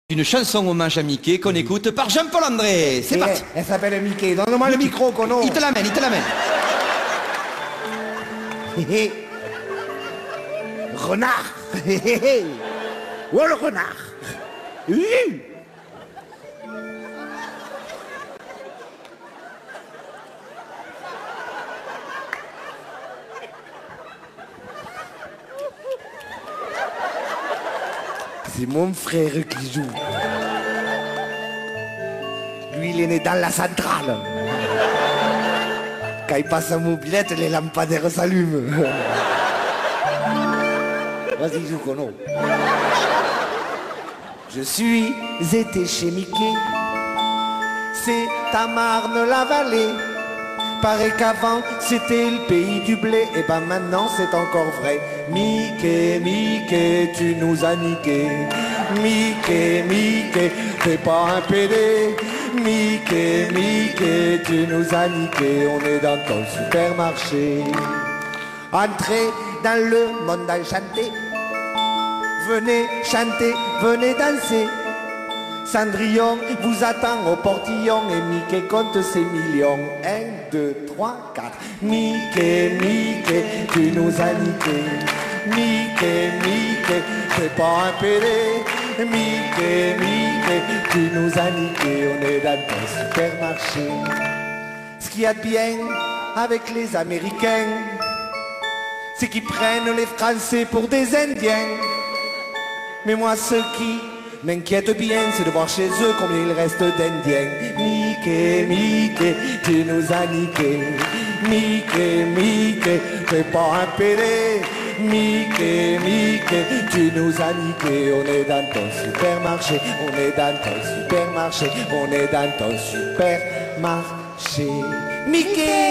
Une chanson hommage à Mickey qu'on écoute par Jean-Paul André. C'est parti. Elle s'appelle Mickey. Donne-moi le micro, Cono. Il te l'amène, il te l'amène. Renard. Oh, le renard. C'est mon frère qui joue. Lui, il est né dans la centrale. Quand il passe sa mobilette, les lampadaires s'allument. Vas-y, joue, Cono. Je suis été chez Mickey. C'est à Marne-la-Vallée. Paraît qu'avant c'était le pays du blé. Et ben maintenant c'est encore vrai. Mickey, Mickey, tu nous as niqué. Mickey, Mickey, t'es pas un PD. Mickey, Mickey, tu nous as niqué. On est dans ton supermarché. Entrez dans le monde enchanté. Venez chanter, venez danser. Cendrillon vous attend au portillon et Mickey compte ses millions. 1, 2, 3, 4. Mickey, Mickey, tu nous as niqué. Mickey, Mickey, t'es pas un PD. Mickey, Mickey, tu nous as niqué. On est dans ton supermarché. Ce qu'il y a de bien avec les Américains, c'est qu'ils prennent les Français pour des Indiens. Mais moi, ce qui m'inquiète bien, c'est de voir chez eux combien il reste d'Indiens. Mickey, Mickey, tu nous as niqué. Mickey, Mickey, t'es pas un PD. Mickey, Mickey, tu nous as niqué. On est dans ton supermarché, on est dans ton supermarché, on est dans ton supermarché. Mickey!